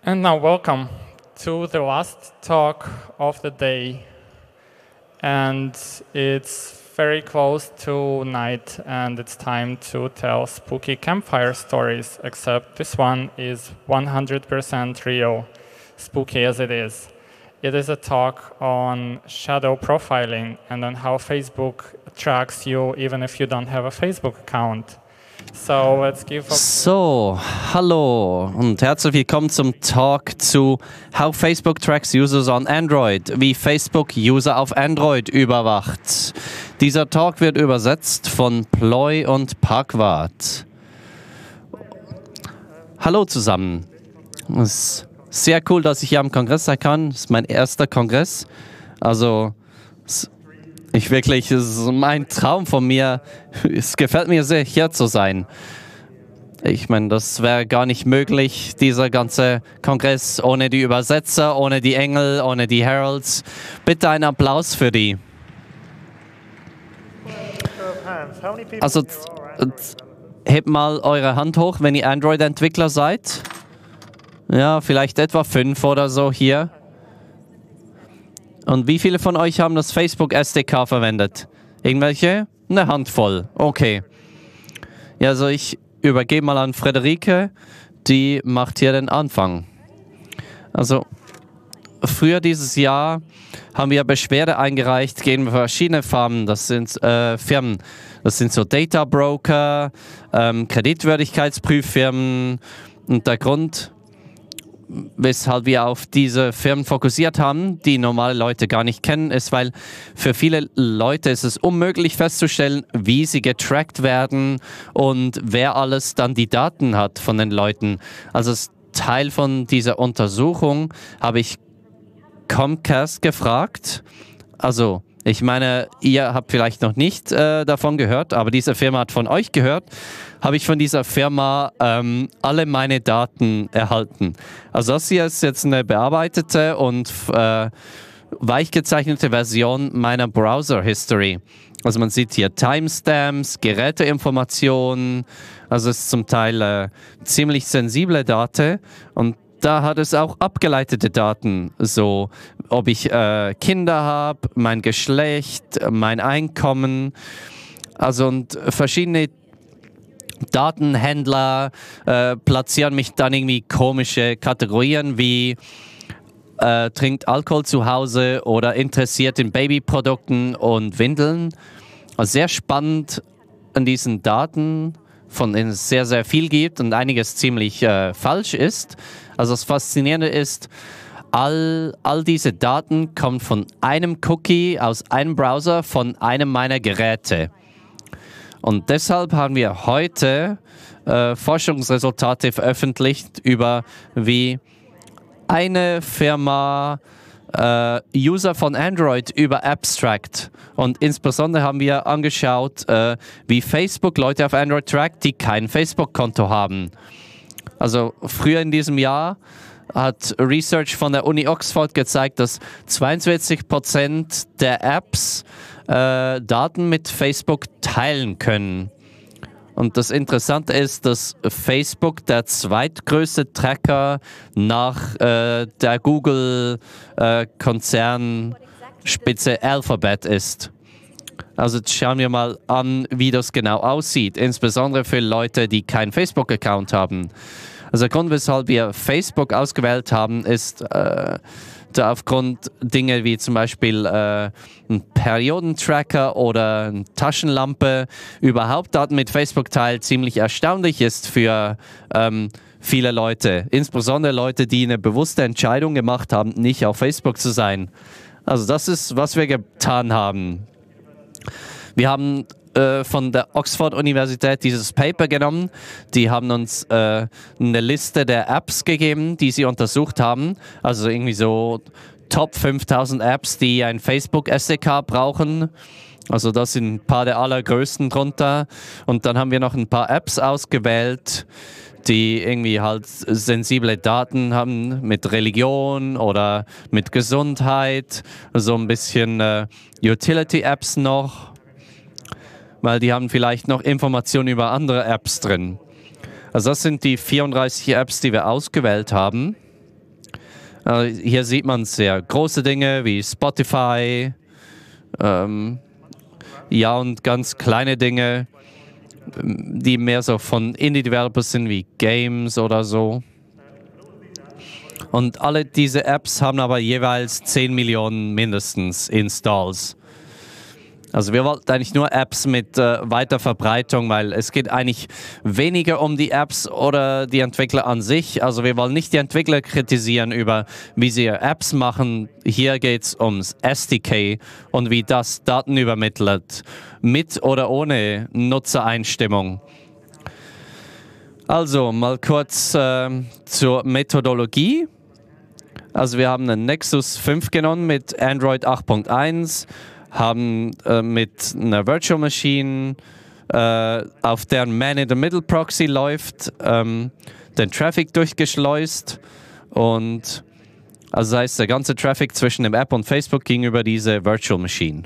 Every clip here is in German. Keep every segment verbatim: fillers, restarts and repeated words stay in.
And now welcome to the last talk of the day. And it's very close to night and it's time to tell spooky campfire stories, except this one is one hundred percent real, spooky as it is. It is a talk on shadow profiling and on how Facebook tracks you even if you don't have a Facebook account. So, let's give a so, hallo und herzlich willkommen zum Talk zu How Facebook Tracks Users on Android, wie Facebook User auf Android überwacht. Dieser Talk wird übersetzt von Ploy und Parkwart. Hallo zusammen. Es ist sehr cool, dass ich hier am Kongress sein kann. Das ist mein erster Kongress. Also, ich wirklich, es ist mein Traum von mir. Es gefällt mir sehr, hier zu sein. Ich meine, das wäre gar nicht möglich, dieser ganze Kongress, ohne die Übersetzer, ohne die Engel, ohne die Heralds. Bitte einen Applaus für die. Also, hebt mal eure Hand hoch, wenn ihr Android-Entwickler seid. Ja, vielleicht etwa fünf oder so hier. Und wie viele von euch haben das Facebook S D K verwendet? Irgendwelche? Eine Handvoll. Okay. Ja, also ich übergebe mal an Friederike. Die macht hier den Anfang. Also, früher dieses Jahr haben wir Beschwerde eingereicht gegen verschiedene Firmen. Das sind äh, Firmen. Das sind so Data Broker, ähm, Kreditwürdigkeitsprüffirmen. Und der Grund, weshalb wir auf diese Firmen fokussiert haben, die normale Leute gar nicht kennen, ist, weil für viele Leute ist es unmöglich festzustellen, wie sie getrackt werden und wer alles dann die Daten hat von den Leuten. Also als Teil von dieser Untersuchung habe ich Comcast gefragt. Also ich meine, ihr habt vielleicht noch nicht äh, davon gehört, aber diese Firma hat von euch gehört. Habe ich von dieser Firma ähm, alle meine Daten erhalten. Also das hier ist jetzt eine bearbeitete und äh, weich gezeichnete Version meiner Browser-History. Also man sieht hier Timestamps, Geräteinformationen, also es ist zum Teil äh, ziemlich sensible Daten und da hat es auch abgeleitete Daten, so ob ich äh, Kinder habe, mein Geschlecht, mein Einkommen, also und verschiedene Datenhändler äh, platzieren mich dann irgendwie komische Kategorien wie äh, trinkt Alkohol zu Hause oder interessiert in Babyprodukten und Windeln. Also sehr spannend an diesen Daten, von denen es sehr, sehr viel gibt und einiges ziemlich äh, falsch ist. Also das Faszinierende ist, all, all diese Daten kommen von einem Cookie aus einem Browser von einem meiner Geräte. Und deshalb haben wir heute äh, Forschungsresultate veröffentlicht über wie eine Firma äh, User von Android über Abstract. Und insbesondere haben wir angeschaut, äh, wie Facebook Leute auf Android trackt, die kein Facebook-Konto haben. Also früher in diesem Jahr hat Research von der Uni Oxford gezeigt, dass zweiundvierzig Prozent der Apps äh, Daten mit Facebook teilen können. Und das Interessante ist, dass Facebook der zweitgrößte Tracker nach äh, der Google-Konzernspitze äh, Alphabet ist. Also jetzt schauen wir mal an, wie das genau aussieht, insbesondere für Leute, die keinen Facebook-Account haben. Also der Grund, weshalb wir Facebook ausgewählt haben, ist äh, da aufgrund Dinge wie zum Beispiel äh, ein Periodentracker oder eine Taschenlampe überhaupt Daten mit Facebook teilt, ziemlich erstaunlich ist für ähm, viele Leute. Insbesondere Leute, die eine bewusste Entscheidung gemacht haben, nicht auf Facebook zu sein. Also das ist, was wir getan haben. Wir haben äh, von der Oxford-Universität dieses Paper genommen. Die haben uns äh, eine Liste der Apps gegeben, die sie untersucht haben. Also irgendwie so Top fünftausend Apps, die ein Facebook-S D K brauchen. Also das sind ein paar der allergrößten drunter. Und dann haben wir noch ein paar Apps ausgewählt, die irgendwie halt sensible Daten haben mit Religion oder mit Gesundheit. So ein bisschen äh, Utility-Apps noch, weil die haben vielleicht noch Informationen über andere Apps drin. Also das sind die vierunddreißig Apps, die wir ausgewählt haben. Äh, hier sieht man sehr große Dinge wie Spotify, ähm, ja, und ganz kleine Dinge, die mehr so von Indie-Developers sind wie Games oder so. Und alle diese Apps haben aber jeweils zehn Millionen mindestens Installs. Also wir wollten eigentlich nur Apps mit äh, weiter Verbreitung, weil es geht eigentlich weniger um die Apps oder die Entwickler an sich. Also wir wollen nicht die Entwickler kritisieren über, wie sie ihre Apps machen. Hier geht es ums S D K und wie das Daten übermittelt, mit oder ohne Nutzereinstimmung. Also mal kurz äh, zur Methodologie. Also wir haben einen Nexus fünf genommen mit Android acht Punkt eins, haben äh, mit einer Virtual Machine, äh, auf deren Man-in-the-Middle-Proxy läuft, ähm, den Traffic durchgeschleust. Und also das heißt, der ganze Traffic zwischen dem App und Facebook ging über diese Virtual Machine.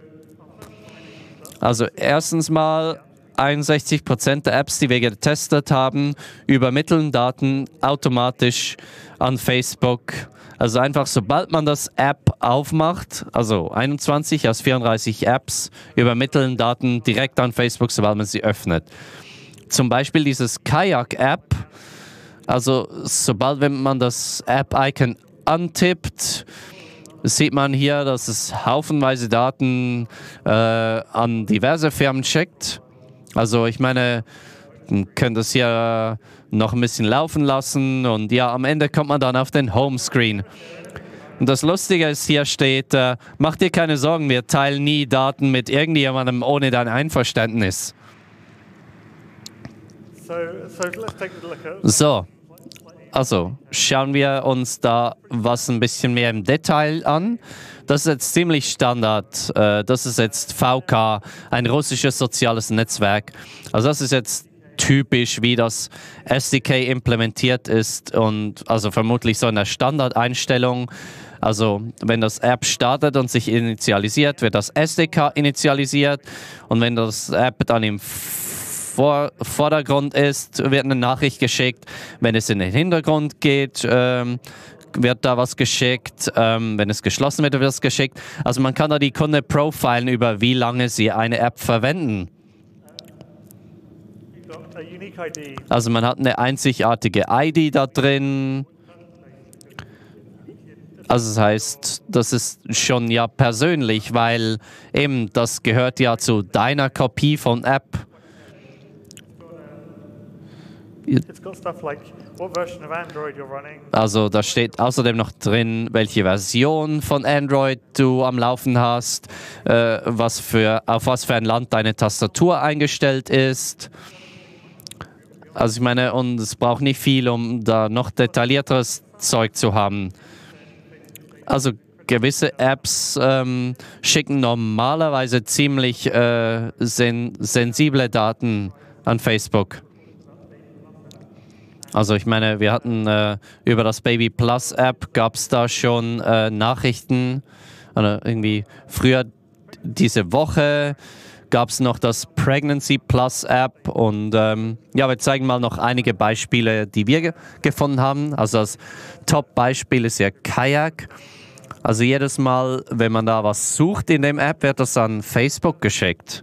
Also erstens mal einundsechzig Prozent der Apps, die wir getestet haben, übermitteln Daten automatisch an Facebook. Also einfach, sobald man das App aufmacht, also einundzwanzig aus vierunddreißig Apps übermitteln Daten direkt an Facebook, sobald man sie öffnet. Zum Beispiel dieses Kayak-App, also sobald wenn man das App-Icon antippt, sieht man hier, dass es haufenweise Daten äh, an diverse Firmen schickt. Also ich meine, man könnte es hier noch ein bisschen laufen lassen und ja, am Ende kommt man dann auf den Homescreen. Und das Lustige ist, hier steht, äh, mach dir keine Sorgen, wir teilen nie Daten mit irgendjemandem ohne dein Einverständnis. So, also schauen wir uns da was ein bisschen mehr im Detail an. Das ist jetzt ziemlich Standard. Äh, das ist jetzt V K, ein russisches soziales Netzwerk. Also das ist jetzt typisch, wie das S D K implementiert ist und also vermutlich so eine Standardeinstellung. Also wenn das App startet und sich initialisiert, wird das S D K initialisiert und wenn das App dann im Vor Vordergrund ist, wird eine Nachricht geschickt. Wenn es in den Hintergrund geht, ähm, wird da was geschickt. Ähm, wenn es geschlossen wird, wird es geschickt. Also man kann da die Kunde profilen über wie lange sie eine App verwenden. Also man hat eine einzigartige I D da drin. Also das heißt, das ist schon ja persönlich, weil eben das gehört ja zu deiner Kopie von App. Also da steht außerdem noch drin, welche Version von Android du am Laufen hast, äh, was für, auf was für ein Land deine Tastatur eingestellt ist. Also ich meine, und es braucht nicht viel, um da noch detaillierteres Zeug zu haben. Also gewisse Apps ähm, schicken normalerweise ziemlich äh, sen sensible Daten an Facebook. Also ich meine, wir hatten äh, über das Baby Plus App gab es da schon äh, Nachrichten. Oder irgendwie früher diese Woche gab es noch das Pregnancy Plus App und ähm, ja, wir zeigen mal noch einige Beispiele, die wir ge gefunden haben. Also das Top-Beispiel ist ja Kayak. Also jedes Mal, wenn man da was sucht in dem App, wird das an Facebook geschickt.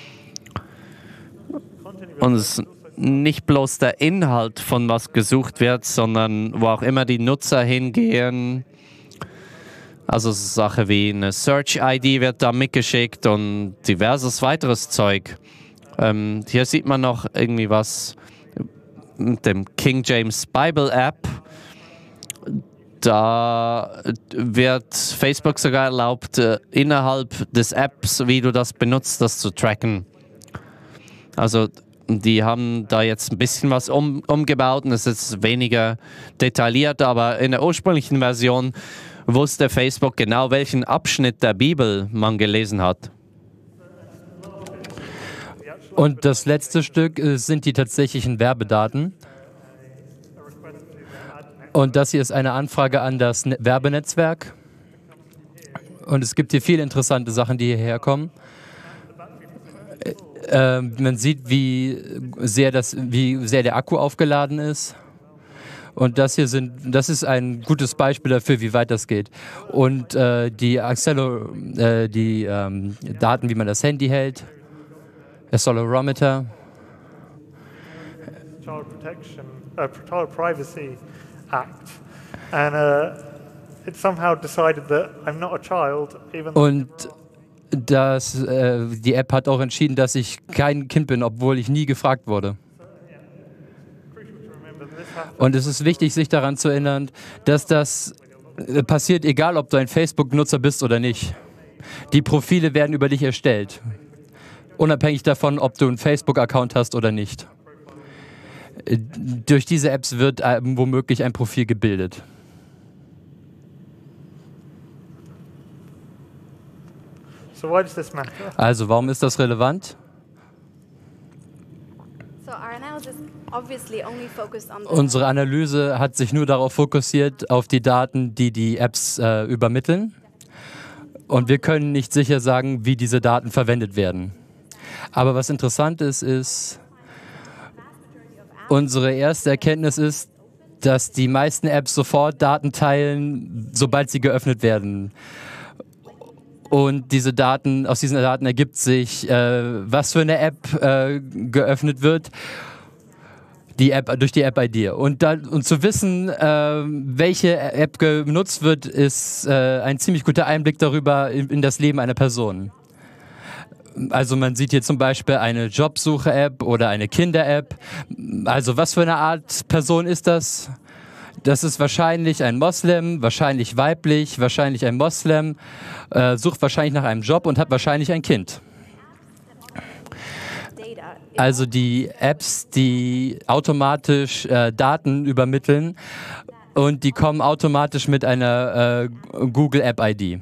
Und es ist nicht bloß der Inhalt von was gesucht wird, sondern wo auch immer die Nutzer hingehen. Also so Sache wie eine Search-I D wird da mitgeschickt und diverses weiteres Zeug. Ähm, hier sieht man noch irgendwie was mit dem King James Bible App. Da wird Facebook sogar erlaubt, äh, innerhalb des Apps, wie du das benutzt, das zu tracken. Also die haben da jetzt ein bisschen was um, umgebaut und es ist weniger detailliert, aber in der ursprünglichen Version wusste Facebook genau, welchen Abschnitt der Bibel man gelesen hat. Und das letzte Stück äh, sind die tatsächlichen Werbedaten. Und das hier ist eine Anfrage an das Ne- Werbenetzwerk. Und es gibt hier viele interessante Sachen, die hierher kommen. Äh, man sieht, wie sehr, das, wie sehr der Akku aufgeladen ist. Und das hier sind, das ist ein gutes Beispiel dafür, wie weit das geht. Und äh, die Accelo, äh, die ähm, Daten, wie man das Handy hält, Accelerometer. Child Protection, uh, Child Privacy Act, and uh, it somehow decided that I'm not a child, even though Und das, äh, die App hat auch entschieden, dass ich kein Kind bin, obwohl ich nie gefragt wurde. Und es ist wichtig, sich daran zu erinnern, dass das äh, passiert, egal ob du ein Facebook-Nutzer bist oder nicht. Die Profile werden über dich erstellt, unabhängig davon, ob du einen Facebook-Account hast oder nicht. Äh, durch diese Apps wird äh, womöglich ein Profil gebildet. So why does this matter? Also, warum ist das relevant? So our analysis obviously only focused on the Unsere Analyse hat sich nur darauf fokussiert, auf die Daten, die die Apps äh, übermitteln. Und wir können nicht sicher sagen, wie diese Daten verwendet werden. Aber was interessant ist, ist, unsere erste Erkenntnis ist, dass die meisten Apps sofort Daten teilen, sobald sie geöffnet werden. Und diese Daten, aus diesen Daten ergibt sich, äh, was für eine App äh, geöffnet wird, die App, durch die App-I D. Und, da, und zu wissen, äh, welche App genutzt wird, ist äh, ein ziemlich guter Einblick darüber in, in das Leben einer Person. Also man sieht hier zum Beispiel eine Jobsuche-App oder eine Kinder-App. Also was für eine Art Person ist das? Das ist wahrscheinlich ein Moslem, wahrscheinlich weiblich, wahrscheinlich ein Moslem, äh, sucht wahrscheinlich nach einem Job und hat wahrscheinlich ein Kind. data. Also die Apps, die automatisch äh, Daten übermitteln und die kommen automatisch mit einer äh, Google App-I D.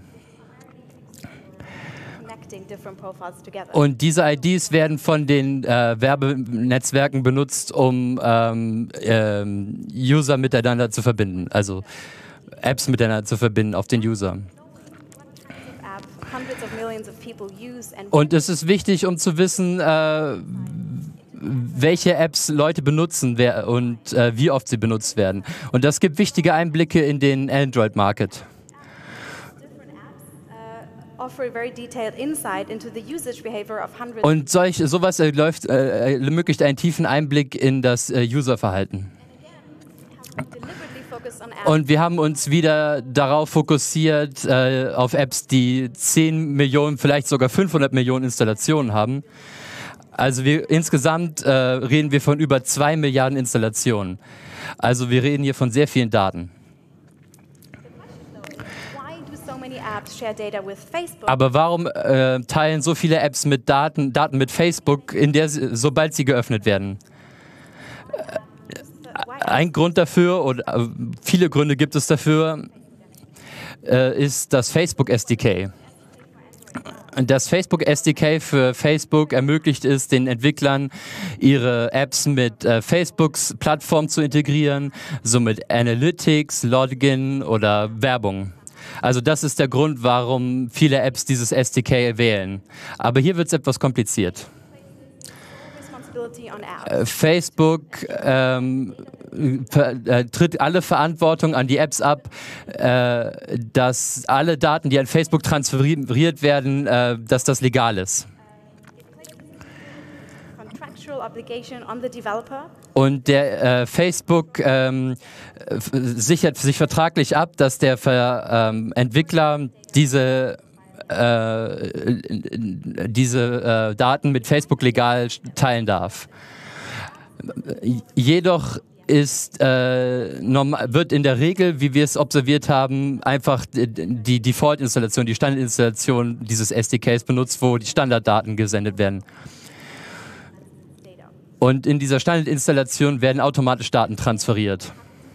Connecting different profiles together. Und diese I Ds werden von den äh, Werbenetzwerken benutzt, um ähm, ähm, User miteinander zu verbinden, also Apps miteinander zu verbinden auf den User. App hundreds of millions of people use and Und es ist wichtig, um zu wissen, äh, welche Apps Leute benutzen wer und äh, wie oft sie benutzt werden. Und das gibt wichtige Einblicke in den Android-Market. offer a very detailed insight into the usage behavior of hundreds Und solch, sowas erläuft, äh, ermöglicht einen tiefen Einblick in das äh, Userverhalten. deliberately focused on apps Und wir haben uns wieder darauf fokussiert, äh, auf Apps, die zehn Millionen, vielleicht sogar fünfhundert Millionen Installationen haben. Also wir, insgesamt äh, reden wir von über zwei Milliarden Installationen. Also wir reden hier von sehr vielen Daten. why do so many apps share data with Facebook Aber warum äh, teilen so viele Apps mit Daten, Daten mit Facebook, in der, sie- sobald sie geöffnet werden? why Ein Grund dafür, oder äh, viele Gründe gibt es dafür, äh, ist das Facebook S D K. Das Facebook S D K für Facebook ermöglicht es den Entwicklern, ihre Apps mit äh, Facebooks Plattform zu integrieren, somit Analytics, Login oder Werbung. Also das ist der Grund, warum viele Apps dieses S D K wählen. Aber hier wird es etwas kompliziert. responsibility on apps Äh, Facebook ähm, ver äh, tritt alle Verantwortung an die Apps ab, äh, dass alle Daten, die an Facebook transferiert werden, äh, dass das legal ist. contractual obligation on the developer Und der äh, Facebook ähm, f- sichert sich vertraglich ab, dass der Ver ähm, Entwickler diese äh, diese äh, Daten mit Facebook legal teilen darf. Jedoch ist, äh, norm- wird in der Regel, wie wir es observiert haben, einfach die, die Default-Installation, die Standardinstallation dieses S D Ks benutzt, wo die Standarddaten gesendet werden. data. Und in dieser Standardinstallation werden automatisch Daten transferiert.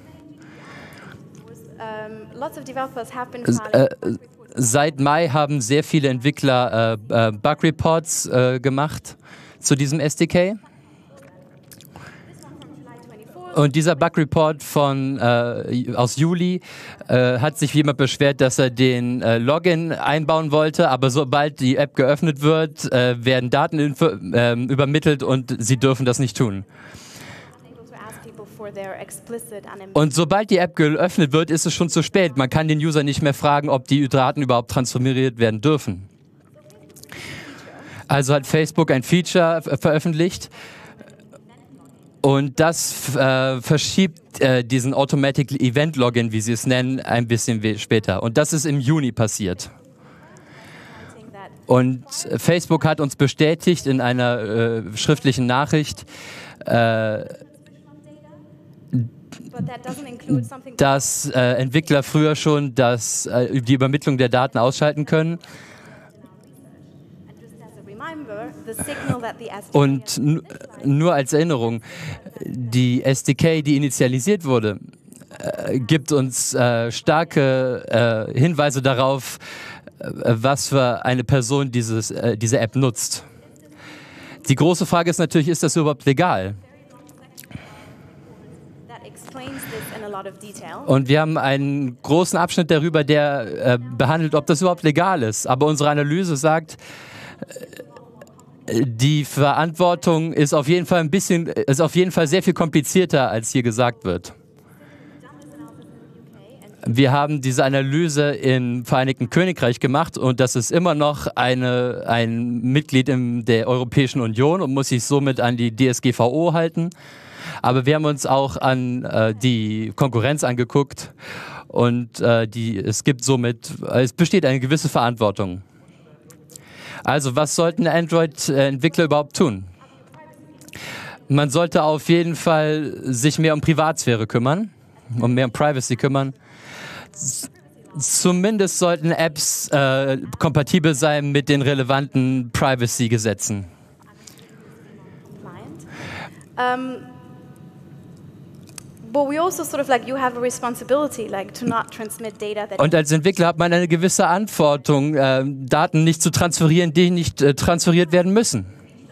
Um, lots of developers have been S- filing äh, Seit Mai haben sehr viele Entwickler äh, äh, Bug-Reports äh, gemacht zu diesem S D K. Und dieser Bug-Report von, äh, aus Juli äh, hat sich jemand beschwert, dass er den äh, Login einbauen wollte, aber sobald die App geöffnet wird, äh, werden Daten info- ähm, übermittelt und sie dürfen das nicht tun. able to ask people for their explicit and Und sobald die App geöffnet wird, ist es schon zu spät. Man kann den User nicht mehr fragen, ob die Daten überhaupt transferiert werden dürfen. Also hat Facebook ein Feature äh, veröffentlicht und das äh, verschiebt äh, diesen Automatic Event Login, wie sie es nennen, ein bisschen später. Und das ist im Juni passiert. Und Facebook hat uns bestätigt in einer äh, schriftlichen Nachricht, äh, dass äh, Entwickler früher schon das, äh, die Übermittlung der Daten ausschalten können. Und nur als Erinnerung, die S D K, die initialisiert wurde, äh, gibt uns äh, starke äh, Hinweise darauf, äh, was für eine Person dieses, äh, diese App nutzt. Die große Frage ist natürlich, ist das überhaupt legal? Und wir haben einen großen Abschnitt darüber, der äh, behandelt, ob das überhaupt legal ist. Aber unsere Analyse sagt, die Verantwortung ist auf jeden Fall ein bisschen, ist auf jeden Fall sehr viel komplizierter, als hier gesagt wird. Wir haben diese Analyse im Vereinigten Königreich gemacht und das ist immer noch eine, ein Mitglied in der Europäischen Union und muss sich somit an die D S G V O halten. Aber wir haben uns auch an äh, die Konkurrenz angeguckt und äh, die, es gibt somit, es besteht eine gewisse Verantwortung. Also was sollten Android-Entwickler überhaupt tun? Man sollte auf jeden Fall sich mehr um Privatsphäre kümmern, um mehr um Privacy kümmern. Zumindest sollten Apps äh, kompatibel sein mit den relevanten Privacy-Gesetzen. Um, but we also sort of like you have a responsibility, like to not transmit data that. Und als Entwickler hat man eine gewisse Verantwortung, äh, Daten nicht zu transferieren, die nicht äh, transferiert werden müssen.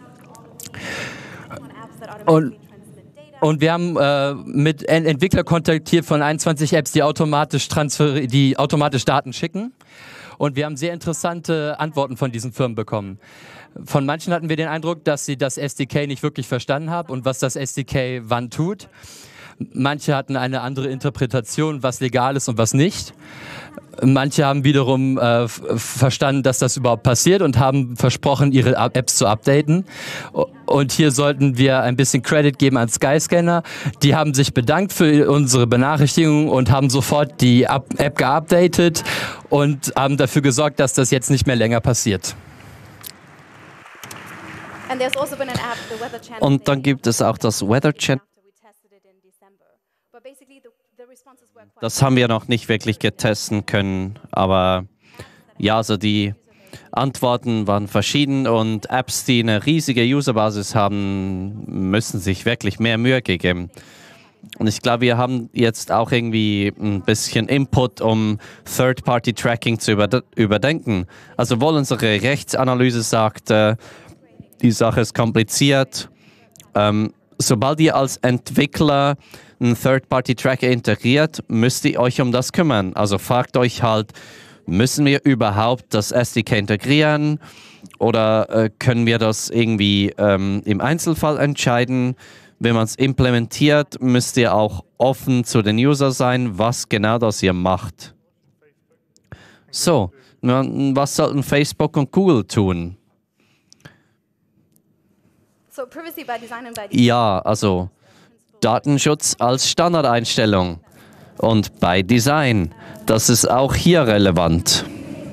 Und Und wir haben äh, mit Ent Entwickler kontaktiert von einundzwanzig Apps, die automatisch, transfer die automatisch Daten schicken. Und wir haben sehr interessante Antworten von diesen Firmen bekommen. Von manchen hatten wir den Eindruck, dass sie das S D K nicht wirklich verstanden haben und was das S D K wann tut. Manche hatten eine andere Interpretation, was legal ist und was nicht. Manche haben wiederum äh, verstanden, dass das überhaupt passiert und haben versprochen, ihre Apps zu updaten. Und hier sollten wir ein bisschen Credit geben an Skyscanner. Die haben sich bedankt für unsere Benachrichtigung und haben sofort die App geupdatet und haben dafür gesorgt, dass das jetzt nicht mehr länger passiert. Und dann gibt es auch das Weather Channel. Das haben wir noch nicht wirklich getesten können, aber ja, also die Antworten waren verschieden und Apps, die eine riesige Userbasis haben, müssen sich wirklich mehr Mühe geben. Und ich glaube, wir haben jetzt auch irgendwie ein bisschen Input, um Third-Party-Tracking zu überdenken. Also wohl unsere Rechtsanalyse sagt, äh, die Sache ist kompliziert. Ähm, sobald ihr als Entwickler einen Third-Party-Tracker integriert, müsst ihr euch um das kümmern. Also fragt euch halt, müssen wir überhaupt das S D K integrieren oder äh, können wir das irgendwie ähm, im Einzelfall entscheiden? Wenn man es implementiert, müsst ihr auch offen zu den User sein, was genau das ihr macht. So, was sollten Facebook und Google tun? So, privacy by design and by design. Ja, also Datenschutz als Standardeinstellung und bei Design, das ist auch hier relevant.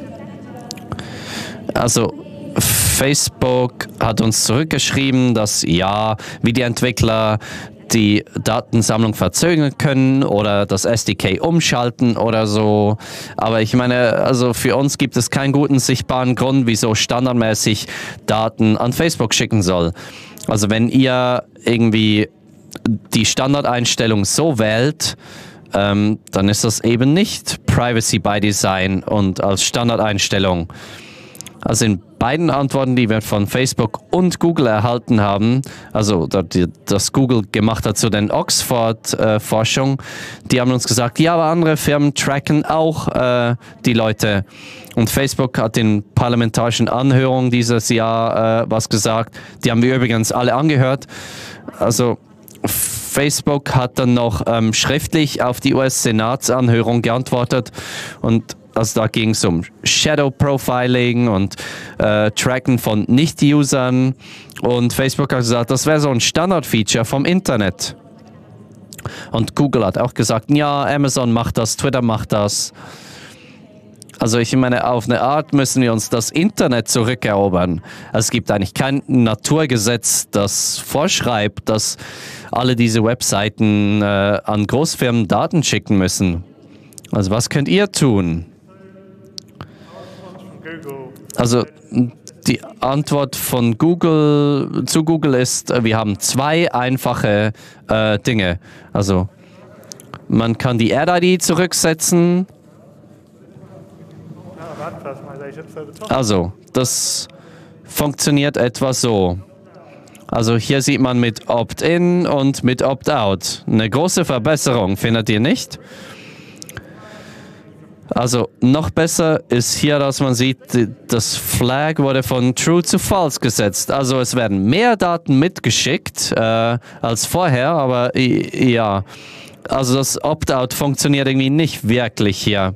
Also Facebook hat uns zurückgeschrieben, dass ja, wie die Entwickler die Datensammlung verzögern können oder das S D K umschalten oder so. Aber ich meine, also für uns gibt es keinen guten sichtbaren Grund, wieso standardmäßig Daten an Facebook schicken soll. Also wenn ihr irgendwie die Standardeinstellung so wählt, ähm, dann ist das eben nicht Privacy by Design und als Standardeinstellung. Also in beiden Antworten, die wir von Facebook und Google erhalten haben, also das Google gemacht hat zu den Oxford-Forschung, äh, die haben uns gesagt, ja, aber andere Firmen tracken auch äh, die Leute. Und Facebook hat in parlamentarischen Anhörungen dieses Jahr äh, was gesagt. Die haben wir übrigens alle angehört. Also Facebook hat dann noch ähm, schriftlich auf die U S-Senatsanhörung geantwortet und also da ging es um Shadow Profiling und äh, Tracken von Nicht-Usern und Facebook hat gesagt, das wäre so ein Standard-Feature vom Internet. Und Google hat auch gesagt, ja, Amazon macht das, Twitter macht das. Also ich meine, auf eine Art müssen wir uns das Internet zurückerobern. Es gibt eigentlich kein Naturgesetz, das vorschreibt, dass alle diese Webseiten äh, an Großfirmen Daten schicken müssen. Also was könnt ihr tun? Also die Antwort von Google zu Google ist, wir haben zwei einfache äh, Dinge. Also man kann die Ad-I D zurücksetzen. Also das funktioniert etwa so. Also hier sieht man mit Opt-in und mit Opt-out. Eine große Verbesserung, findet ihr nicht? Also noch besser ist hier, dass man sieht, das Flag wurde von True zu False gesetzt. Also es werden mehr Daten mitgeschickt äh, als vorher, aber ja, also das Opt-out funktioniert irgendwie nicht wirklich hier.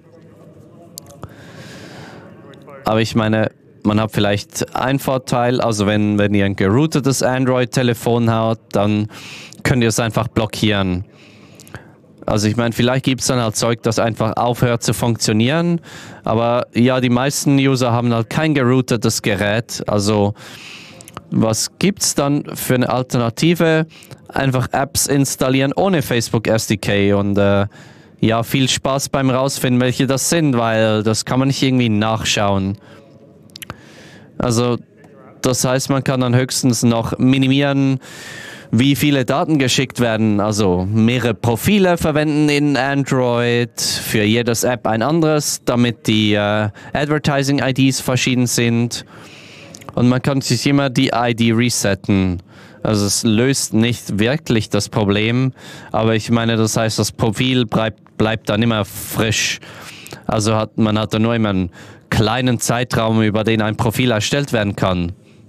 Aber ich meine, man hat vielleicht einen Vorteil, also wenn, wenn ihr ein geroutetes Android-Telefon habt, dann könnt ihr es einfach blockieren. Also ich meine, vielleicht gibt es dann halt Zeug, das einfach aufhört zu funktionieren, aber ja, die meisten User haben halt kein geroutetes Gerät, also was gibt es dann für eine Alternative? Einfach Apps installieren ohne Facebook S D K und äh, ja, viel Spaß beim rausfinden, welche das sind, weil das kann man nicht irgendwie nachschauen. Also das heißt, man kann dann höchstens noch minimieren, wie viele Daten geschickt werden, also mehrere Profile verwenden in Android, für jedes App ein anderes, damit die äh, Advertising-I Ds verschieden sind und man kann sich immer die I D resetten. Also es löst nicht wirklich das Problem, aber ich meine, das heißt, das Profil bleibt, bleibt dann immer frisch. Also hat man hat dann nur immer einen kleinen Zeitraum, über den ein Profil erstellt werden kann.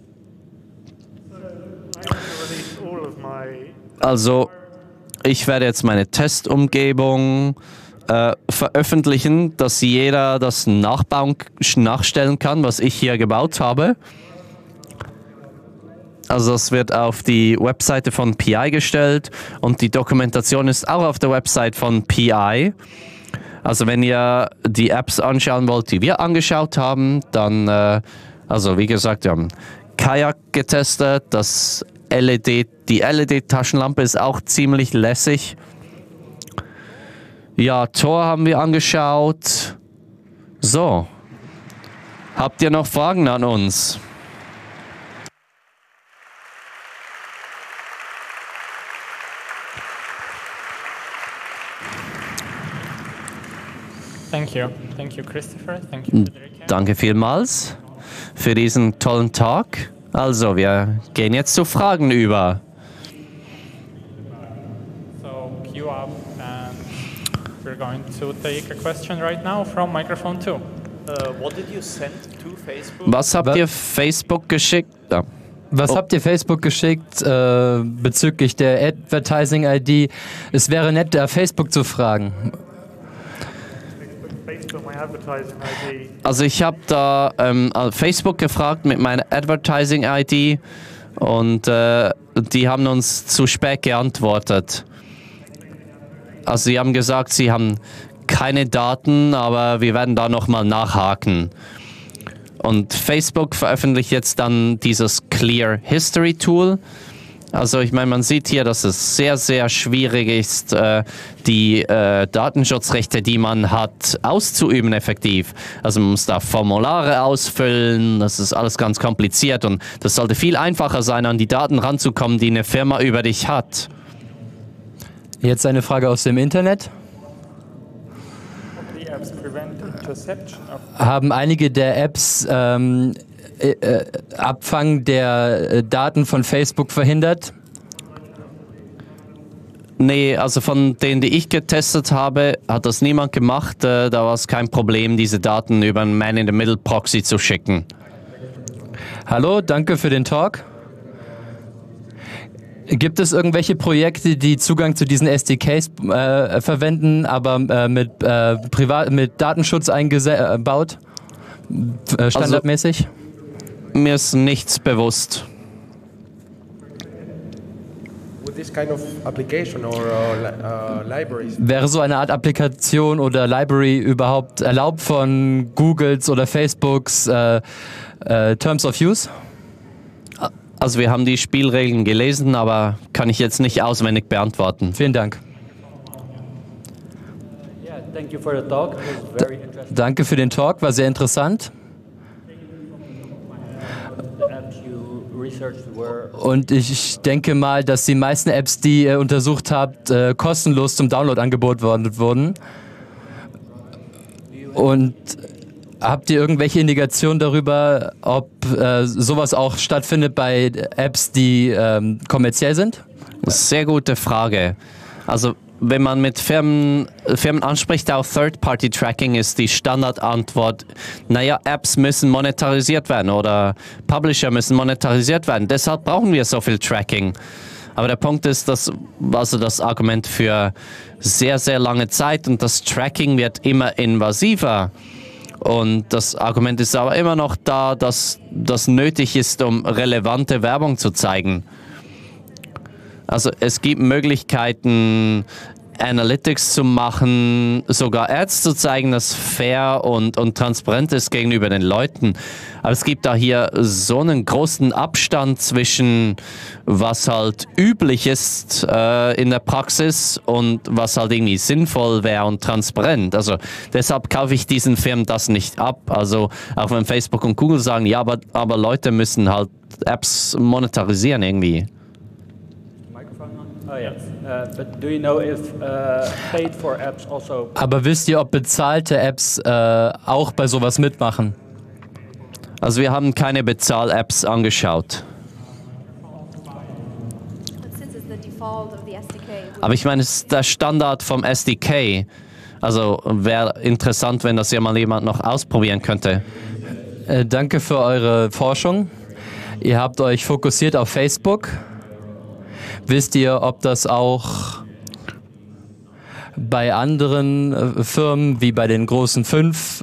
Also, ich werde jetzt meine Testumgebung äh, veröffentlichen, dass jeder das nachbauen, nachstellen kann, was ich hier gebaut habe. Also das wird auf die Webseite von P I gestellt und die Dokumentation ist auch auf der Website von P I. Also wenn ihr die Apps anschauen wollt, die wir angeschaut haben, dann, äh, also wie gesagt, wir haben Kajak getestet, das L E D, die L E D-Taschenlampe ist auch ziemlich lässig. Ja, Tor haben wir angeschaut. So. Habt ihr noch Fragen an uns? Thank you. Thank you, Christopher. Thank you, Federica. Danke vielmals für diesen tollen Talk. Also, wir gehen jetzt zu Fragen über. So, queue up and we're going to take a question right now from microphone two. Uh, what did you send to Facebook? Was habt Wa- ihr Facebook geschickt? Ja. Was Oh. habt ihr Facebook geschickt äh, bezüglich der Advertising-I D? Es wäre nett, da Facebook zu fragen. Based on my advertising I D, Also ich habe da ähm, Facebook gefragt mit meiner Advertising-I D und äh, die haben uns zu spät geantwortet. Also sie haben gesagt, sie haben keine Daten, aber wir werden da nochmal nachhaken. Und Facebook veröffentlicht jetzt dann dieses Clear History Tool. Also ich meine, man sieht hier, dass es sehr, sehr schwierig ist, äh, die äh, Datenschutzrechte, die man hat, auszuüben effektiv. Also man muss da Formulare ausfüllen, das ist alles ganz kompliziert und das sollte viel einfacher sein, an die Daten ranzukommen, die eine Firma über dich hat. Jetzt eine Frage aus dem Internet. The apps prevent interception of Haben einige der Apps ähm, äh, äh, Abfang der äh, Daten von Facebook verhindert? Nee, also von denen, die ich getestet habe, hat das niemand gemacht. Äh, da war es kein Problem, diese Daten über einen Man-in-the-Middle-Proxy zu schicken. Hallo, danke für den Talk. Gibt es irgendwelche Projekte, die Zugang zu diesen S D Ks äh, verwenden, aber äh, mit, äh, Privat mit Datenschutz eingebaut? Äh, standardmäßig? Also, mir ist nichts bewusst. This kind of application or uh, uh, libraries. Wäre so eine Art Applikation oder Library überhaupt erlaubt von Googles oder Facebooks äh, äh, Terms of Use? Also wir haben die Spielregeln gelesen, aber kann ich jetzt nicht auswendig beantworten. Vielen Dank. Yeah, thank you for the talk. It was very interesting. Danke für den Talk, war sehr interessant. The apps you researched were Und ich denke mal, dass die meisten Apps, die ihr untersucht habt, äh, kostenlos zum Download angeboten wurden. Und habt ihr irgendwelche Indikationen darüber, ob äh, sowas auch stattfindet bei Apps, die ähm, kommerziell sind? Sehr gute Frage. Also wenn man mit Firmen, Firmen anspricht auf Third-Party-Tracking, ist die Standardantwort, naja, Apps müssen monetarisiert werden oder Publisher müssen monetarisiert werden. Deshalb brauchen wir so viel Tracking. Aber der Punkt ist, dass also das Argument für sehr, sehr lange Zeit und das Tracking wird immer invasiver. Und das Argument ist aber immer noch da, dass das nötig ist, um relevante Werbung zu zeigen. Also es gibt Möglichkeiten, Analytics zu machen, sogar Ads zu zeigen, das fair und, und transparent ist gegenüber den Leuten. Aber es gibt da hier so einen großen Abstand zwischen was halt üblich ist äh, in der Praxis und was halt irgendwie sinnvoll wäre und transparent. Also deshalb kaufe ich diesen Firmen das nicht ab. Also auch wenn Facebook und Google sagen, ja, aber, aber Leute müssen halt Apps monetarisieren irgendwie. Oh yes, uh, but do you know if uh, paid for apps also? Aber wisst ihr, ob bezahlte Apps äh, auch bei sowas mitmachen? Also wir haben keine Bezahl-Apps angeschaut. But since it's the default of the S D K, would Aber ich meine, es ist der Standard vom S D K. Also wäre interessant, wenn das ja mal jemand noch ausprobieren könnte. Äh, danke für eure Forschung. Ihr habt euch fokussiert auf Facebook. Wisst ihr, ob das auch bei anderen äh, Firmen wie bei den großen fünf,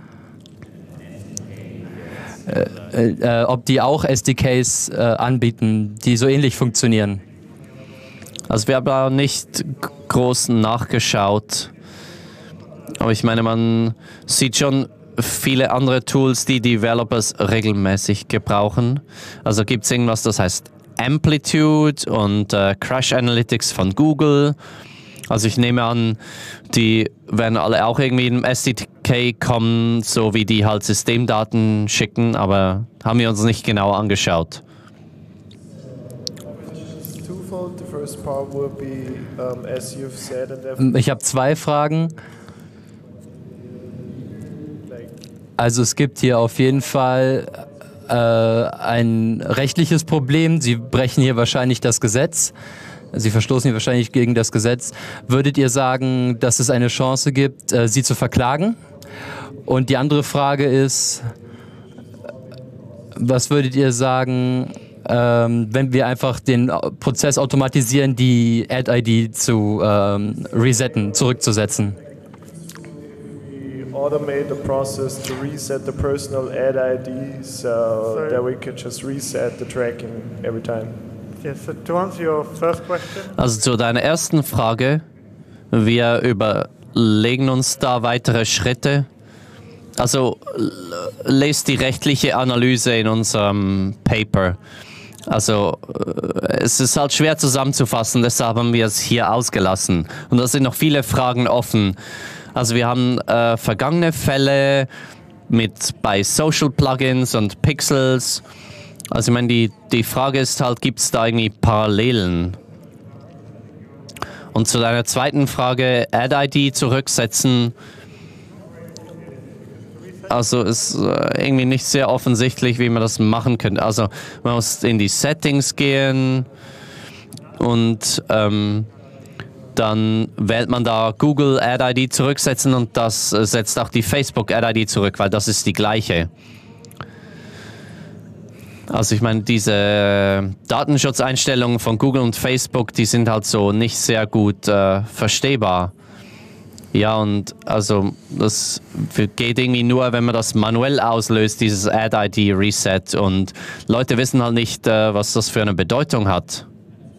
äh, äh, ob die auch S D Ks äh, anbieten, die so ähnlich funktionieren? Also wir haben da nicht groß nachgeschaut. Aber ich meine, man sieht schon viele andere Tools, die Developers regelmäßig gebrauchen. Also gibt es irgendwas, das heißt Amplitude und äh, Crash Analytics von Google. Also ich nehme an, die werden alle auch irgendwie in S D K kommen, so wie die halt Systemdaten schicken, aber haben wir uns nicht genau angeschaut. Twofold. The first part will be, um, as you've said, and definitely Ich habe zwei Fragen. Also es gibt hier auf jeden Fall äh, ein rechtliches Problem. Sie brechen hier wahrscheinlich das Gesetz. Sie verstoßen hier wahrscheinlich gegen das Gesetz. Würdet ihr sagen, dass es eine Chance gibt, äh, sie zu verklagen? Und die andere Frage ist, was würdet ihr sagen, ähm, wenn wir einfach den Prozess automatisieren, die Ad-I D zu ähm, resetten, zurückzusetzen? automate the process to reset the personal ad I D so Sorry. that we can just reset the tracking every time. Yes, so to answer your first question, Also zu deiner ersten Frage, wir überlegen uns da weitere Schritte. Also l- lest die rechtliche Analyse in unserem Paper. Also äh, es ist halt schwer zusammenzufassen, deshalb haben wir es hier ausgelassen. Und da sind noch viele Fragen offen. Also wir haben äh, vergangene Fälle mit bei Social Plugins und Pixels. Also ich meine, die, die Frage ist halt, gibt es da irgendwie Parallelen? Und zu deiner zweiten Frage, Ad I D zurücksetzen. Also ist äh, irgendwie nicht sehr offensichtlich, wie man das machen könnte. Also man muss in die Settings gehen und ähm, dann wählt man da Google Ad I D zurücksetzen und das äh, setzt auch die Facebook Ad I D zurück, weil das ist die gleiche. Also ich meine, diese Datenschutzeinstellungen von Google und Facebook, die sind halt so nicht sehr gut äh, verstehbar. Ja, und also das geht irgendwie nur, wenn man das manuell auslöst, dieses Ad-I D-Reset. Und Leute wissen halt nicht, äh, was das für eine Bedeutung hat.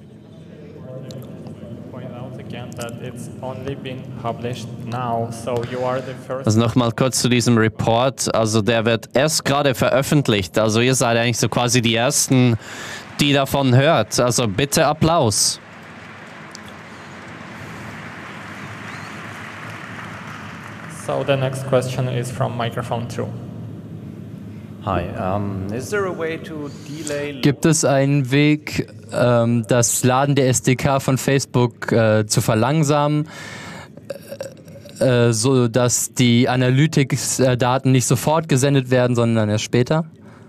Also nochmal kurz zu diesem Report. Also der wird erst gerade veröffentlicht. Also ihr seid eigentlich so quasi die Ersten, die davon hört. Also bitte Applaus. So the next question is from microphone two. Hi, um, is there a way to delay... Gibt es einen Weg, ähm, das Laden der S D K von Facebook äh, zu verlangsamen, äh, so dass die Analytics-Daten nicht sofort gesendet werden, sondern erst später?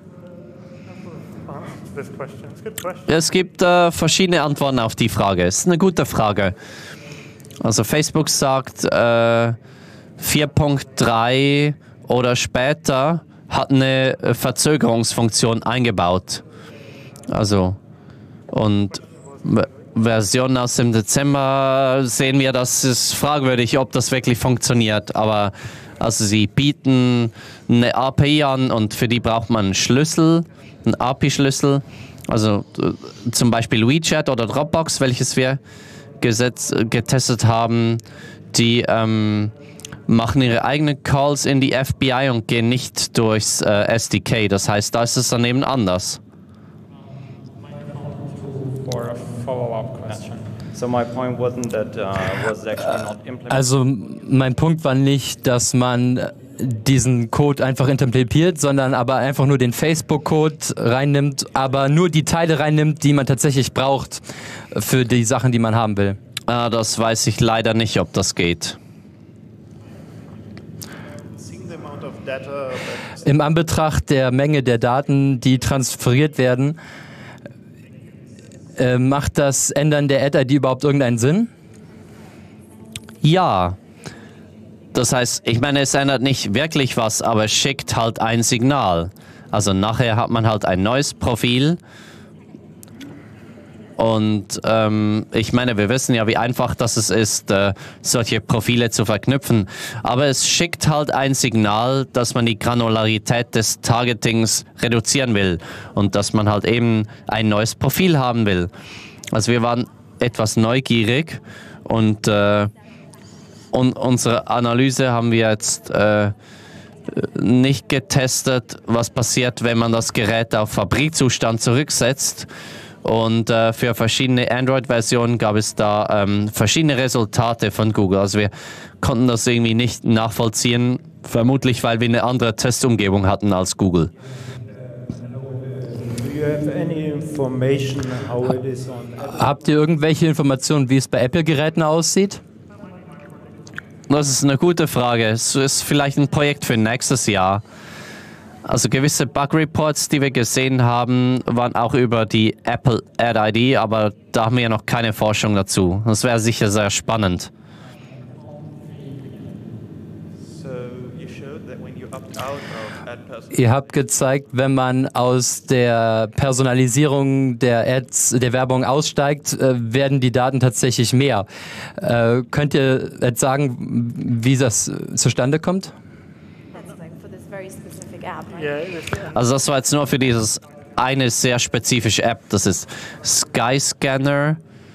Es gibt äh, verschiedene Antworten auf die Frage. Es ist eine gute Frage. Also Facebook sagt, äh, vier Punkt drei oder später hat eine Verzögerungsfunktion eingebaut. Also, und Version aus dem Dezember sehen wir, das ist fragwürdig, ob das wirklich funktioniert. Aber also sie bieten eine A P I an und für die braucht man einen Schlüssel, einen A P I-Schlüssel. Also zum Beispiel WeChat oder Dropbox, welches wir gesetzt, getestet haben, die ähm, machen ihre eigenen Calls in die F B I und gehen nicht durchs äh, S D K. Das heißt, da ist es dann eben anders. For a follow-up question. So my point wasn't that uh, was actually not implemented. Also mein Punkt war nicht, dass man diesen Code einfach implementiert, sondern aber einfach nur den Facebook-Code reinnimmt, aber nur die Teile reinnimmt, die man tatsächlich braucht für die Sachen, die man haben will. Ah, das weiß ich leider nicht, ob das geht. Im Anbetracht der Menge der Daten, die transferiert werden, äh, macht das Ändern der Ad-I D überhaupt irgendeinen Sinn? Ja. Das heißt, ich meine, es ändert nicht wirklich was, aber es schickt halt ein Signal. Also nachher hat man halt ein neues Profil. Und ähm, ich meine, wir wissen ja, wie einfach das es ist, äh, solche Profile zu verknüpfen. Aber es schickt halt ein Signal, dass man die Granularität des Targetings reduzieren will und dass man halt eben ein neues Profil haben will. Also wir waren etwas neugierig und, äh, und unsere Analyse haben wir jetzt äh, nicht getestet, was passiert, wenn man das Gerät auf Fabrikzustand zurücksetzt. Und äh, für verschiedene Android-Versionen gab es da ähm, verschiedene Resultate von Google. Also wir konnten das irgendwie nicht nachvollziehen, vermutlich weil wir eine andere Testumgebung hatten als Google. Habt ihr irgendwelche Informationen, wie es bei Apple-Geräten aussieht? Das ist eine gute Frage. Es ist vielleicht ein Projekt für nächstes Jahr. Also gewisse Bug-Reports, die wir gesehen haben, waren auch über die Apple Ad I D, aber da haben wir ja noch keine Forschung dazu. Das wäre sicher sehr spannend. Ihr habt gezeigt, wenn man aus der Personalisierung der Ads, der Werbung aussteigt, werden die Daten tatsächlich mehr. Äh, könnt ihr jetzt sagen, wie das zustande kommt? Also das war jetzt nur für dieses eine sehr spezifische App, das ist Skyscanner.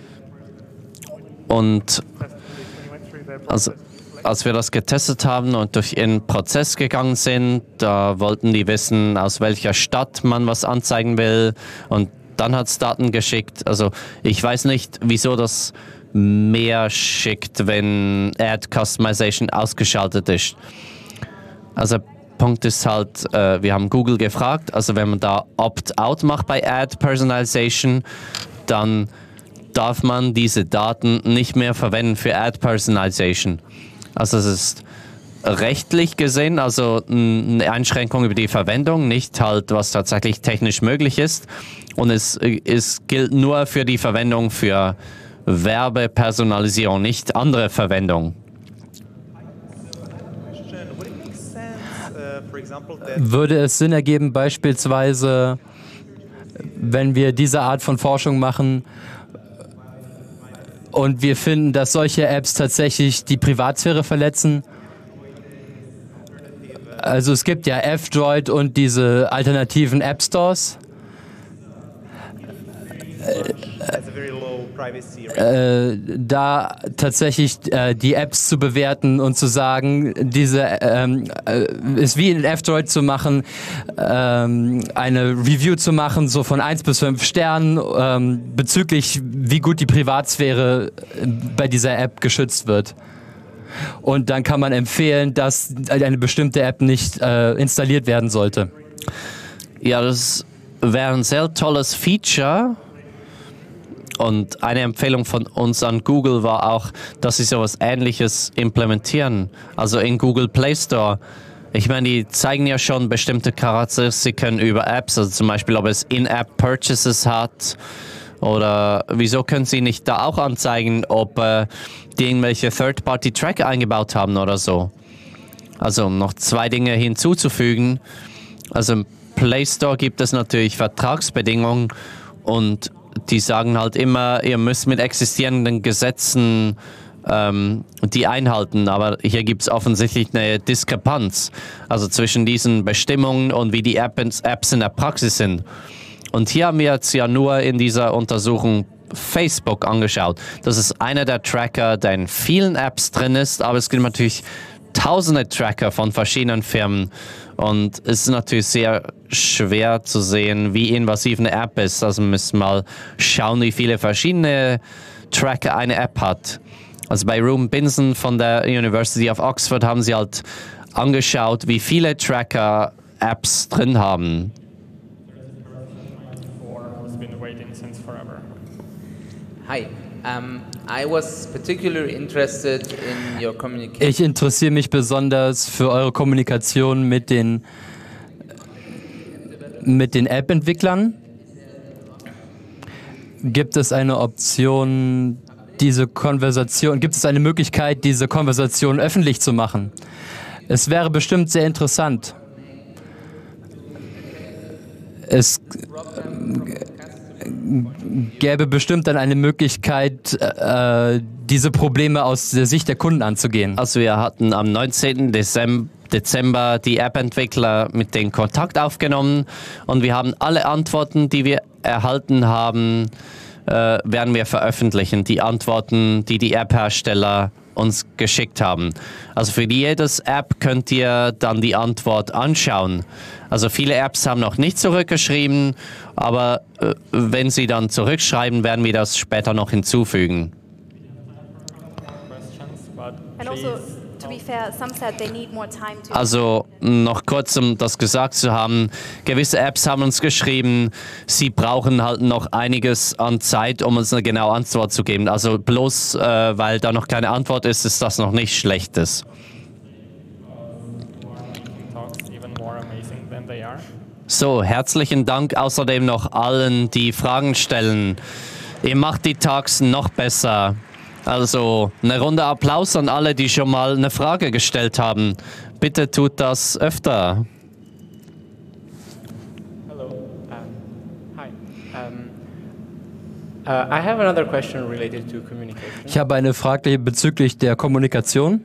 Und also als wir das getestet haben und durch ihren Prozess gegangen sind, da wollten die wissen, aus welcher Stadt man was anzeigen will, und dann hat es Daten geschickt. Also ich weiß nicht, wieso das mehr schickt, wenn Ad Customization ausgeschaltet ist. Also Punkt ist halt, äh, wir haben Google gefragt, also wenn man da Opt-out macht bei Ad Personalization, dann darf man diese Daten nicht mehr verwenden für Ad Personalization. Also es ist rechtlich gesehen, also eine Einschränkung über die Verwendung, nicht halt, was tatsächlich technisch möglich ist. Und es, es gilt nur für die Verwendung für Werbepersonalisierung, nicht andere Verwendung. Würde es Sinn ergeben, beispielsweise wenn wir diese Art von Forschung machen und wir finden, dass solche Apps tatsächlich die Privatsphäre verletzen. Also es gibt ja F-Droid und diese alternativen App Stores. Äh, da tatsächlich äh, die Apps zu bewerten und zu sagen, diese ähm, äh, ist wie in F-Droid zu machen, ähm, eine Review zu machen, so von eins bis fünf Sternen, ähm, bezüglich wie gut die Privatsphäre bei dieser App geschützt wird. Und dann kann man empfehlen, dass eine bestimmte App nicht äh, installiert werden sollte. Ja, das wäre ein sehr tolles Feature. Und eine Empfehlung von uns an Google war auch, dass sie sowas Ähnliches implementieren. Also in Google Play Store. Ich meine, die zeigen ja schon bestimmte Charakteristiken über Apps, also zum Beispiel, ob es In-App-Purchases hat. Oder wieso können sie nicht da auch anzeigen, ob äh, die irgendwelche Third-Party-Tracker eingebaut haben oder so. Also um noch zwei Dinge hinzuzufügen. Also im Play Store gibt es natürlich Vertragsbedingungen und die sagen halt immer, ihr müsst mit existierenden Gesetzen ähm, die einhalten, aber hier gibt es offensichtlich eine Diskrepanz, also zwischen diesen Bestimmungen und wie die Apps in der Praxis sind. Und hier haben wir jetzt ja nur in dieser Untersuchung Facebook angeschaut. Das ist einer der Tracker, der in vielen Apps drin ist, aber es gibt natürlich tausende Tracker von verschiedenen Firmen. Und es ist natürlich sehr schwer zu sehen, wie invasiv eine App ist. Also wir müssen mal schauen, wie viele verschiedene Tracker eine App hat. Also bei Ruben Binson von der University of Oxford haben sie halt angeschaut, wie viele Tracker Apps drin haben. Hi. Um, I was particularly interested in your communication. Ich interessiere mich besonders für eure Kommunikation mit den, mit den App-Entwicklern. Gibt es eine Option, diese Konversation, gibt es eine Möglichkeit, diese Konversation öffentlich zu machen? Es wäre bestimmt sehr interessant. Es gäbe bestimmt dann eine Möglichkeit, äh, diese Probleme aus der Sicht der Kunden anzugehen. Also wir hatten am neunzehnten Dezember die App-Entwickler mit denen Kontakt aufgenommen und wir haben alle Antworten, die wir erhalten haben, äh, werden wir veröffentlichen. Die Antworten, die die App-Hersteller uns geschickt haben. Also für jedes App könnt ihr dann die Antwort anschauen. Also viele Apps haben noch nicht zurückgeschrieben, aber äh, wenn sie dann zurückschreiben, werden wir das später noch hinzufügen. Also noch kurz, um das gesagt zu haben, gewisse Apps haben uns geschrieben, sie brauchen halt noch einiges an Zeit, um uns eine genaue Antwort zu geben. Also bloß, äh, weil da noch keine Antwort ist, ist das noch nicht Schlechtes. So, herzlichen Dank außerdem noch allen, die Fragen stellen. Ihr macht die Talks noch besser. Also eine Runde Applaus an alle, die schon mal eine Frage gestellt haben. Bitte tut das öfter. Hello. Um, hi. Um, uh, I have another question related to communication. Ich habe eine Frage bezüglich der Kommunikation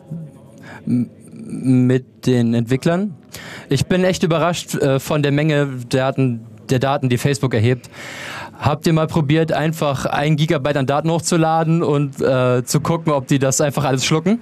mit den Entwicklern. Ich bin echt überrascht äh, von der Menge der Daten, der Daten, die Facebook erhebt. Habt ihr mal probiert, einfach ein Gigabyte an Daten hochzuladen und äh, zu gucken, ob die das einfach alles schlucken?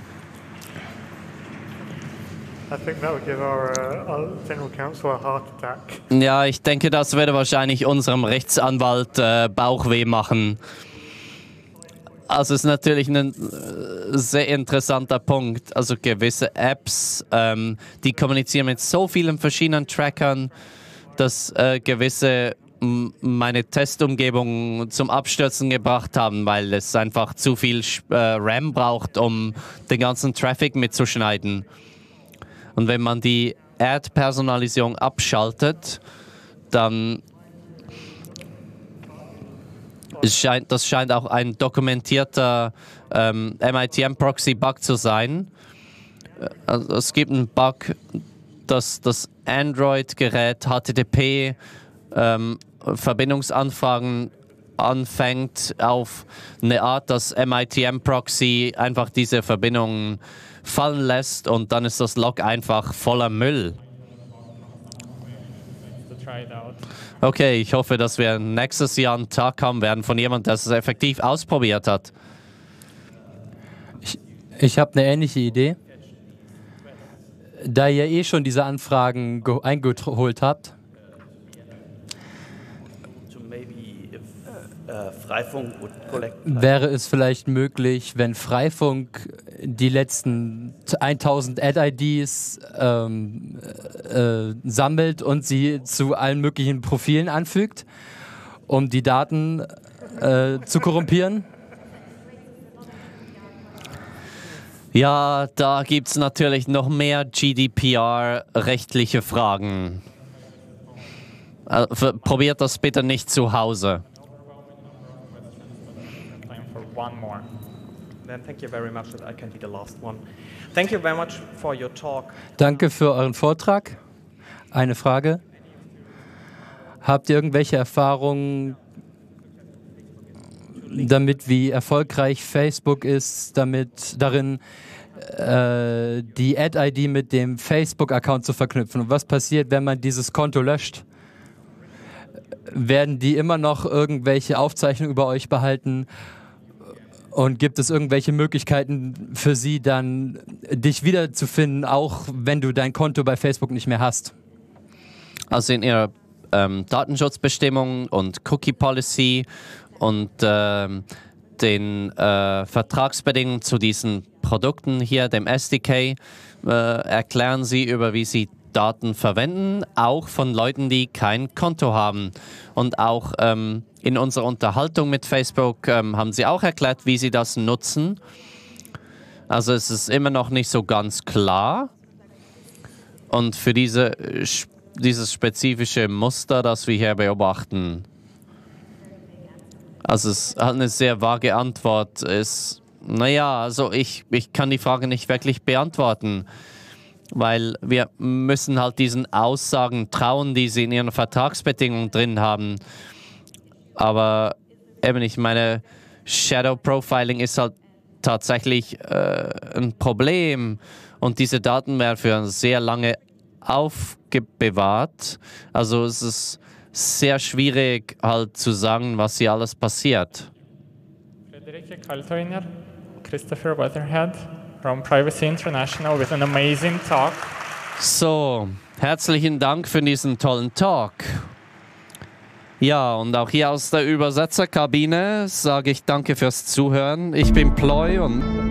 I think that would give our, uh, our general counsel a heart attack. Ja, ich denke, das würde wahrscheinlich unserem Rechtsanwalt äh, Bauchweh machen. Also es ist natürlich ein äh, sehr interessanter Punkt. Also gewisse Apps, ähm, die kommunizieren mit so vielen verschiedenen Trackern, dass äh, gewisse meine Testumgebung zum Abstürzen gebracht haben, weil es einfach zu viel äh, RAM braucht, um den ganzen Traffic mitzuschneiden. Und wenn man die Ad-Personalisierung abschaltet, dann es scheint, das scheint auch ein dokumentierter ähm, M I T M-Proxy-Bug zu sein. Also es gibt einen Bug, dass das Android-Gerät H T T P ähm, Verbindungsanfragen anfängt auf eine Art, dass M I T M-Proxy einfach diese Verbindungen fallen lässt und dann ist das Log einfach voller Müll. Okay, ich hoffe, dass wir nächstes Jahr einen Tag haben werden von jemandem, der es effektiv ausprobiert hat. Ich, ich habe eine ähnliche Idee. Da ihr eh schon diese Anfragen eingeholt habt, wäre es vielleicht möglich, wenn Freifunk die letzten tausend Ad-I Ds ähm, äh, sammelt und sie zu allen möglichen Profilen anfügt, um die Daten äh, zu korrumpieren? Ja, da gibt es natürlich noch mehr G D P R-rechtliche Fragen. Also, probiert das bitte nicht zu Hause. One more. Then thank you very much that I can be the last one. Thank you very much for your talk. Danke für euren Vortrag. Eine Frage. Habt ihr irgendwelche Erfahrungen damit, wie erfolgreich Facebook ist, damit darin äh, die Ad-I D mit dem Facebook-Account zu verknüpfen? Und was passiert, wenn man dieses Konto löscht? Werden die immer noch irgendwelche Aufzeichnungen über euch behalten? Und gibt es irgendwelche Möglichkeiten für sie dann, dich wiederzufinden, auch wenn du dein Konto bei Facebook nicht mehr hast? Also in ihrer ähm, Datenschutzbestimmung und Cookie Policy und ähm, den äh, Vertragsbedingungen zu diesen Produkten hier, dem S D K, äh, erklären sie über, wie sie Daten verwenden, auch von Leuten, die kein Konto haben. Und auch ähm, in unserer Unterhaltung mit Facebook ähm, haben sie auch erklärt, wie sie das nutzen. Also es ist immer noch nicht so ganz klar. Und für diese, dieses spezifische Muster, das wir hier beobachten, also es hat eine sehr vage Antwort. Ist, naja, also ich, ich kann die Frage nicht wirklich beantworten. Weil wir müssen halt diesen Aussagen trauen, die sie in ihren Vertragsbedingungen drin haben. Aber eben, ich meine, Shadow Profiling ist halt tatsächlich äh, ein Problem. Und diese Daten werden für sehr lange aufbewahrt. Also es ist sehr schwierig halt zu sagen, was hier alles passiert. Friederike Kaltoiner, Christopher Weatherhead from Privacy International with an amazing talk. So, herzlichen Dank für diesen tollen Talk. Ja, und auch hier aus der Übersetzerkabine sage ich danke fürs Zuhören. Ich bin Ploy und